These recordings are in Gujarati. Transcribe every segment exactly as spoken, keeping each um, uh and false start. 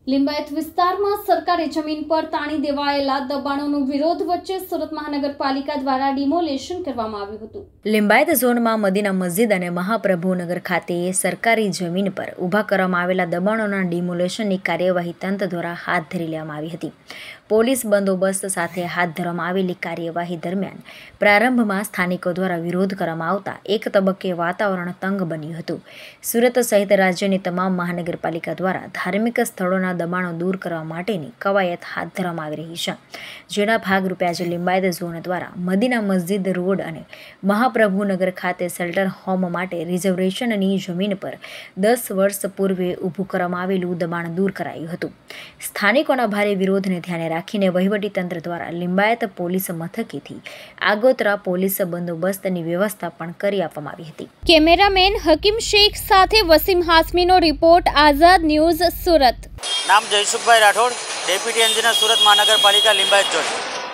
લિંબાયત વિસ્તારમાં સરકારી જમીન પર તાણી દેવાયેલા દબાણોનો વિરોધ વચ્ચે સુરત મહાનગરપાલિકા દ્વારા ડિમોલેશન કરવામાં આવ્યું હતું। લિંબાયત ઝોનમાં મદીના મસ્જિદ અને મહાપ્રભુનગર ખાતે સરકારી જમીન પર ઊભા કરવામાં આવેલા દબાણોના ડિમોલેશનની કાર્યવાહી તંત્ર દ્વારા હાથ ધરી લેવામાં આવી હતી। પોલીસ બંદોબસ્ત સાથે હાથ ધરવામાં આવેલી કાર્યવાહી દરમિયાન પ્રારંભમાં સ્થાનિકો દ્વારા વિરોધ કરવામાં આવતા એક તબક્કે વાતાવરણ તંગ બન્યું હતું। સુરત સહિત રાજ્યની તમામ મહાનગરપાલિકા દ્વારા ધાર્મિક સ્થળોના દબાણો દૂર કરવા માટેની કવાયત હાથ ધરવામાં આવી રહી છે, જેના ભાગરૂપે આજે લિંબાયત ઝોન દ્વારા મદીના મસ્જિદ રોડ અને મહાપ્રભુનગર ખાતે શેલ્ટર હોમ માટે રિઝર્વેશનની જમીન પર દસ વર્ષ પૂર્વે ઊભું કરવામાં આવેલું દબાણ દૂર કરાયું હતું। સ્થાનિકોના ભારે વિરોધને ધ્યાને રાખીને વહીવટીતંત્ર દ્વારા લિંબાયત પોલીસ મથકેથી આગોતરા પોલીસ બંદોબસ્તની વ્યવસ્થા પણ કરી આપવામાં આવી હતી। કેમેરામેન હકીમ શેખ સાથે વસીમ હાસમીનો રિપોર્ટ, આઝાદ ન્યૂઝ, સુરત। नाम Jaysukhbhai Rathod, deputy engineer Surat Mahanagarpalika Limbayat zone.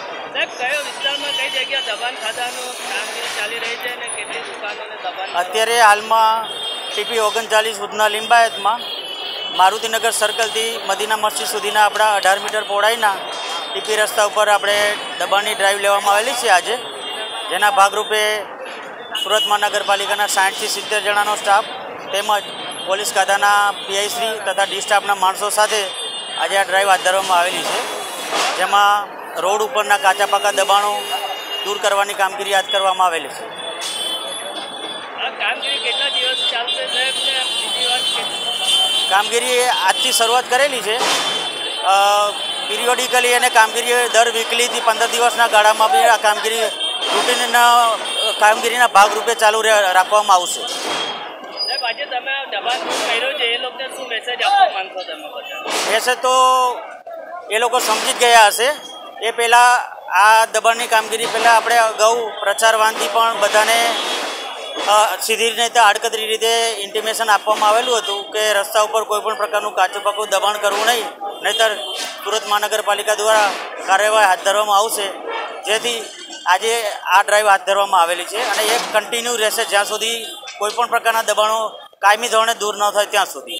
अत्यारे हाल में टीपी ओगणचालीस उधना लिंबायत में मारुतिनगर सर्कल थी मदीना मस्जिद सुधीना अपना अठार मीटर पહોળાઈના टीपी रस्ता पर अपने दबाणनी ड्राइव लेवामां आवेली छे। आज जेना भागरूपे सूरत महानगरपालिकाना साठ थी सित्तेर जणानो स्टाफ તેમજ પોલીસ ખાતાના પીઆઈ શ્રી તથા ડી સ્ટાફના માણસો સાથે આજે આ ડ્રાઈવ હાથ ધરવામાં આવેલી છે, જેમાં રોડ ઉપરના કાચા પાકા દબાણો દૂર કરવાની કામગીરી હાથ કરવામાં આવેલી છે। કામગીરી આજથી શરૂઆત કરેલી છે। પિરિયોડિકલી અને કામગીરી દર વીકલીથી પંદર દિવસના ગાળામાં બી આ કામગીરી રૂટીનના કામગીરીના ભાગરૂપે ચાલુ રાખવામાં આવશે। वैसे तो ये लोग समझी गया हशे। ये पहला आ दबाणनी कामगीरी पहला अपने अगाऊ प्रचारवानथी पण बधाने सीधी रीते आड़कतरी रीते इंटिमेशन आपवामां आवेलुं हतुं के रस्ता पर कोईपण प्रकारनुं काचुं पाकुं दबाण करवुं नहीं, नहींतर सूरत महानगरपालिका द्वारा कार्यवाही हाथ धरवामां आवशे। जेथी आजे आ ड्राइव हाथ धरवामां आवेली छे अने एक कन्टिन्यू रहेशे ज्यां सुधी कोईपण प्रकारना दबाणो कायमी धोरणे दूर न थाय त्यां सुधी।